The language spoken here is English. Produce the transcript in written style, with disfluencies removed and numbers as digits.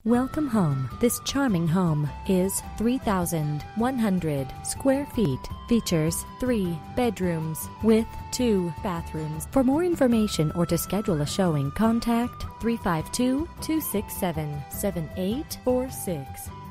Welcome home. This charming home is 3,100 square feet. Features 3 bedrooms with 2 bathrooms. For more information or to schedule a showing, contact 352-267-7846.